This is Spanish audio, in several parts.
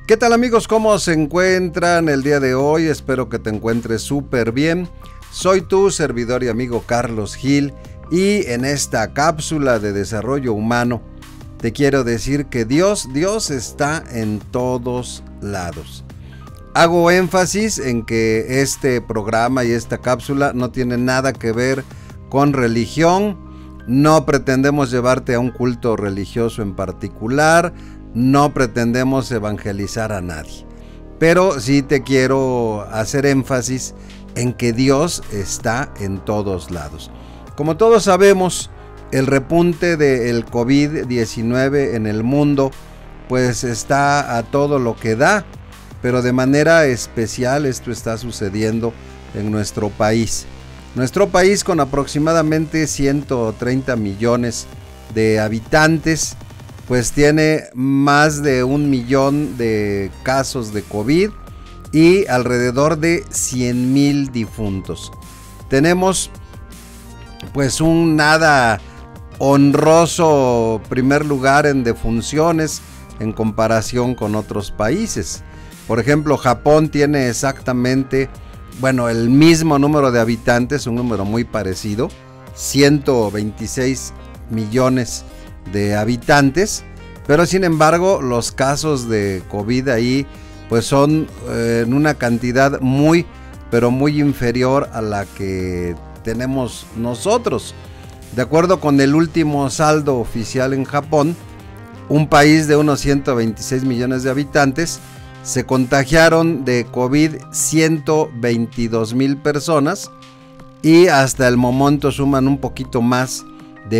¿Qué tal amigos? ¿Cómo se encuentran el día de hoy? Espero que te encuentres súper bien. Soy tu servidor y amigo Carlos Gil y en esta cápsula de desarrollo humano te quiero decir que Dios está en todos lados. Hago énfasis en que este programa y esta cápsula no tiene nada que ver con religión. No pretendemos llevarte a un culto religioso en particular. No pretendemos evangelizar a nadie, pero sí te quiero hacer énfasis en que Dios está en todos lados. Como todos sabemos, el repunte del COVID-19 en el mundo pues está a todo lo que da, pero de manera especial esto está sucediendo en nuestro país. Nuestro país, con aproximadamente 130 millones de habitantes, pues tiene más de 1 millón de casos de COVID y alrededor de 100,000 difuntos. Tenemos pues un nada honroso primer lugar en defunciones en comparación con otros países. Por ejemplo, Japón tiene exactamente, el mismo número de habitantes, un número muy parecido, 126 millones de habitantes, pero sin embargo los casos de COVID ahí pues son en una cantidad muy inferior a la que tenemos nosotros. De acuerdo con el último saldo oficial en Japón, un país de unos 126 millones de habitantes, se contagiaron de COVID 122,000 personas y hasta el momento suman un poquito más de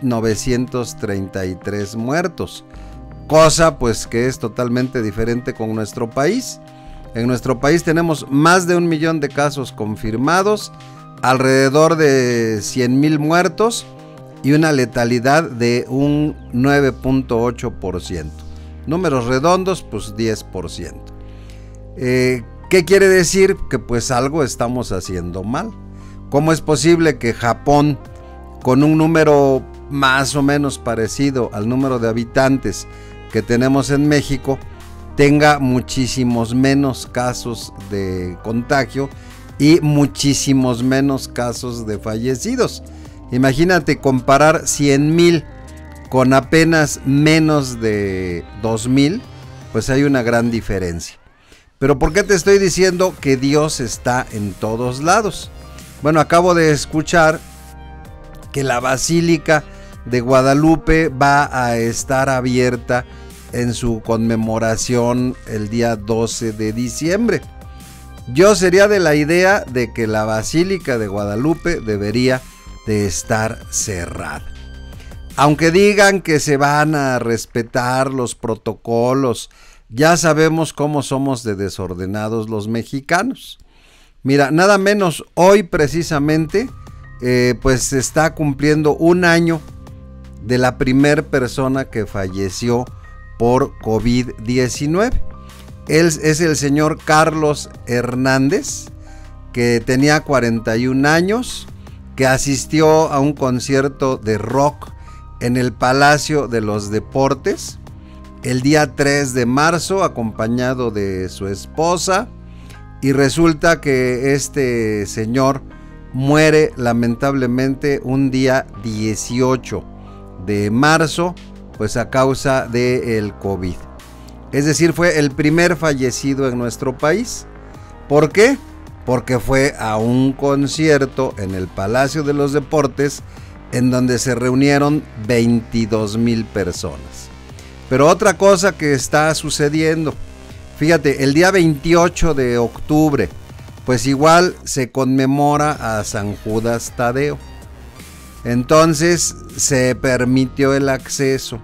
1,933 muertos, cosa pues que es totalmente diferente con nuestro país. En nuestro país tenemos más de 1 millón de casos confirmados, alrededor de 100,000 muertos y una letalidad de un 9.8%. Números redondos, pues 10%. ¿Qué quiere decir? Que pues algo estamos haciendo mal. ¿Cómo es posible que Japón, con un número más o menos parecido al número de habitantes que tenemos en México, tenga muchísimos menos casos de contagio y muchísimos menos casos de fallecidos? Imagínate comparar 100,000 con apenas menos de 2,000, pues hay una gran diferencia. Pero ¿por qué te estoy diciendo que Dios está en todos lados? Bueno, acabo de escuchar que la Basílica de Guadalupe va a estar abierta en su conmemoración el día 12 de diciembre. Yo sería de la idea de que la Basílica de Guadalupe debería de estar cerrada. Aunque digan que se van a respetar los protocolos, ya sabemos cómo somos de desordenados los mexicanos. Mira, nada menos hoy precisamente pues se está cumpliendo un año de la primera persona que falleció por COVID-19. Él es el señor Carlos Hernández, que tenía 41 años, que asistió a un concierto de rock en el Palacio de los Deportes el día 3 de marzo, acompañado de su esposa, y resulta que este señor muere lamentablemente un día 18 de marzo, pues a causa del COVID. Es decir, fue el primer fallecido en nuestro país. ¿Por qué? Porque fue a un concierto en el Palacio de los Deportes en donde se reunieron 22,000 personas. Pero otra cosa que está sucediendo, fíjate, el día 28 de octubre, pues igual se conmemora a San Judas Tadeo. Entonces se permitió el acceso.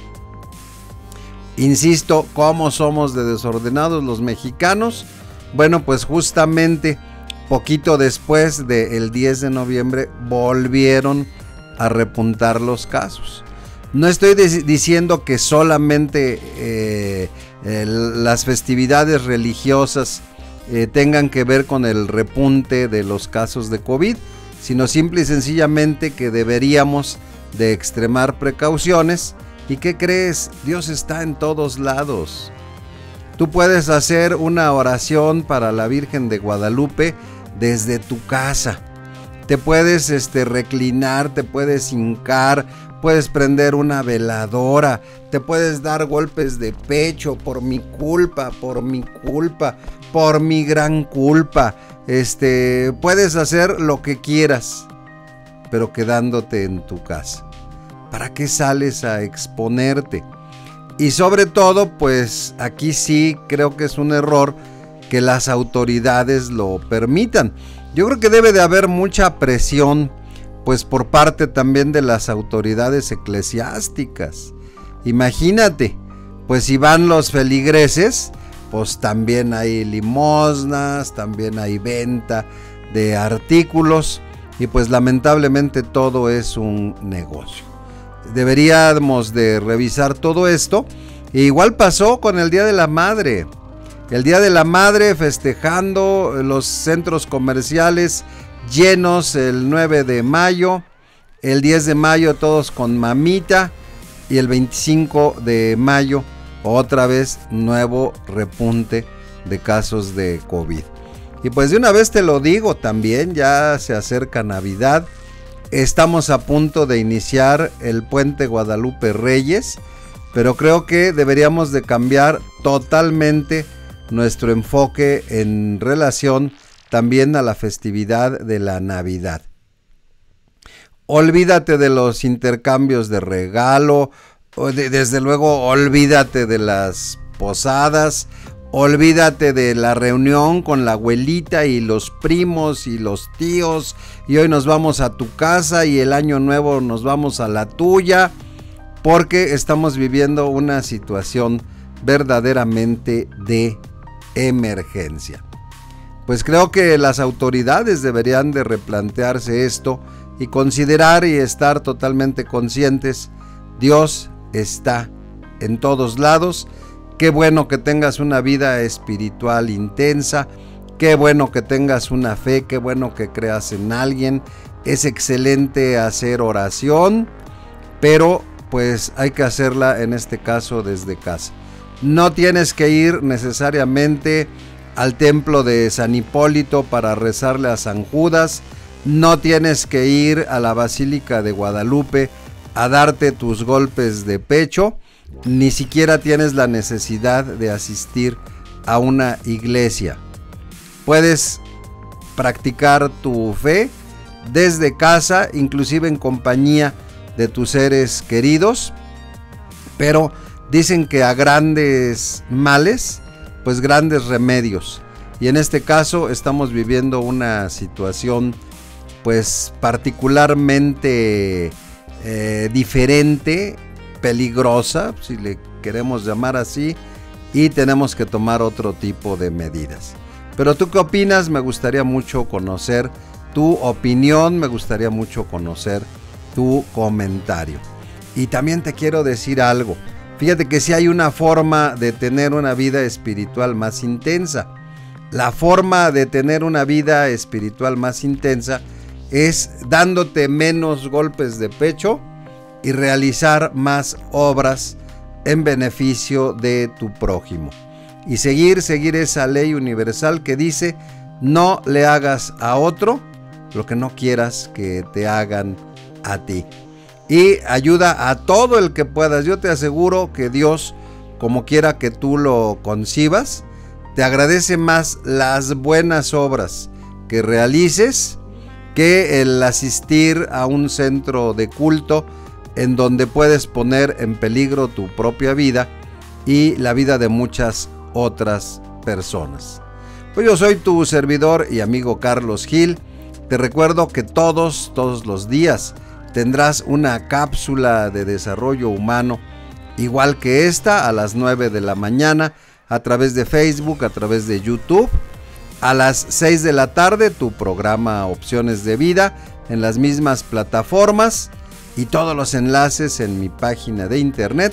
Insisto, ¿cómo somos de desordenados los mexicanos? Bueno, pues justamente poquito después del 10 de noviembre volvieron a repuntar los casos. No estoy diciendo que solamente las festividades religiosas tengan que ver con el repunte de los casos de COVID, sino simple y sencillamente que deberíamos de extremar precauciones. ¿Y qué crees? Dios está en todos lados. Tú puedes hacer una oración para la Virgen de Guadalupe desde tu casa. Te puedes reclinar, te puedes hincar, puedes prender una veladora, te puedes dar golpes de pecho por mi culpa, por mi culpa, por mi gran culpa. Puedes hacer lo que quieras, pero quedándote en tu casa. ¿Para qué sales a exponerte? Y sobre todo, pues aquí sí creo que es un error que las autoridades lo permitan. Yo creo que debe de haber mucha presión, pues por parte también de las autoridades eclesiásticas. Imagínate, pues si van los feligreses, pues también hay limosnas, también hay venta de artículos y pues lamentablemente todo es un negocio. Deberíamos de revisar todo esto. E igual pasó con el Día de la Madre. El Día de la Madre festejando, los centros comerciales llenos el 9 de mayo, el 10 de mayo todos con mamita y el 25 de mayo otra vez nuevo repunte de casos de COVID. Y pues de una vez te lo digo también, ya se acerca Navidad, estamos a punto de iniciar el puente Guadalupe Reyes, pero creo que deberíamos de cambiar totalmente nuestro enfoque en relación también a la festividad de la Navidad. Olvídate de los intercambios de regalo, desde luego olvídate de las posadas, olvídate de la reunión con la abuelita y los primos y los tíos, y hoy nos vamos a tu casa y el año nuevo nos vamos a la tuya, porque estamos viviendo una situación verdaderamente de emergencia. Pues creo que las autoridades deberían de replantearse esto y considerar y estar totalmente conscientes. Dios está en todos lados. Qué bueno que tengas una vida espiritual intensa, qué bueno que tengas una fe, qué bueno que creas en alguien. Es excelente hacer oración, pero pues hay que hacerla en este caso desde casa. No tienes que ir necesariamente al templo de San Hipólito para rezarle a San Judas. No tienes que ir a la Basílica de Guadalupe a darte tus golpes de pecho. Ni siquiera tienes la necesidad de asistir a una iglesia. Puedes practicar tu fe desde casa, inclusive en compañía de tus seres queridos. Pero dicen que a grandes males, pues grandes remedios. Y en este caso estamos viviendo una situación pues particularmente diferente, peligrosa, si le queremos llamar así, y tenemos que tomar otro tipo de medidas. Pero ¿tú qué opinas? Me gustaría mucho conocer tu opinión, me gustaría mucho conocer tu comentario. Y también te quiero decir algo. Fíjate que si hay una forma de tener una vida espiritual más intensa. La forma de tener una vida espiritual más intensa es dándote menos golpes de pecho y realizar más obras en beneficio de tu prójimo. Y seguir esa ley universal que dice: no le hagas a otro lo que no quieras que te hagan a ti. Y ayuda a todo el que puedas. Yo te aseguro que Dios, como quiera que tú lo concibas, te agradece más las buenas obras que realices que el asistir a un centro de culto en donde puedes poner en peligro tu propia vida y la vida de muchas otras personas. Pues yo soy tu servidor y amigo Carlos Gil. Te recuerdo que todos los días tendrás una cápsula de desarrollo humano, igual que esta, a las 9 de la mañana, a través de Facebook, a través de YouTube. A las 6 de la tarde, tu programa Opciones de Vida, en las mismas plataformas, y todos los enlaces en mi página de internet,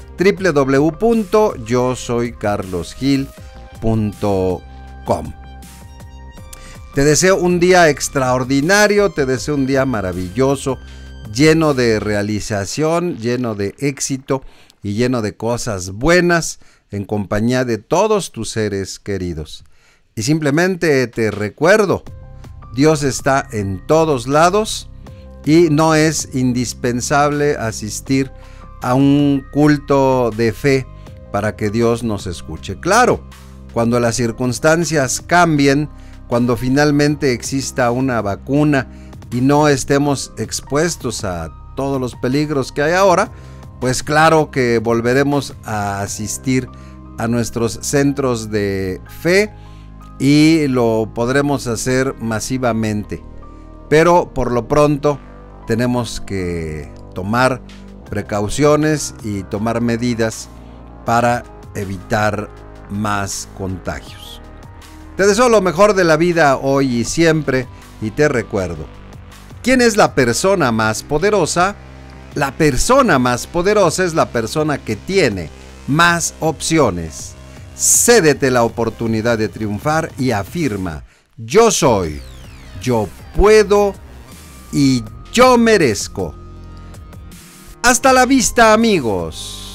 www.yosoycarlosgil.com. Te deseo un día extraordinario, te deseo un día maravilloso, lleno de realización, lleno de éxito y lleno de cosas buenas. en compañía de todos tus seres queridos. Y simplemente te recuerdo, Dios está en todos lados y no es indispensable asistir a un culto de fe para que Dios nos escuche. Claro, cuando las circunstancias cambien, cuando finalmente exista una vacuna y no estemos expuestos a todos los peligros que hay ahora, pues claro que volveremos a asistir a nuestros centros de fe y lo podremos hacer masivamente. Pero por lo pronto tenemos que tomar precauciones y tomar medidas para evitar más contagios. Te deseo lo mejor de la vida hoy y siempre y te recuerdo, ¿quién es la persona más poderosa? La persona más poderosa es la persona que tiene más opciones. Cédete la oportunidad de triunfar y afirma: yo soy, yo puedo y yo merezco. Hasta la vista, amigos.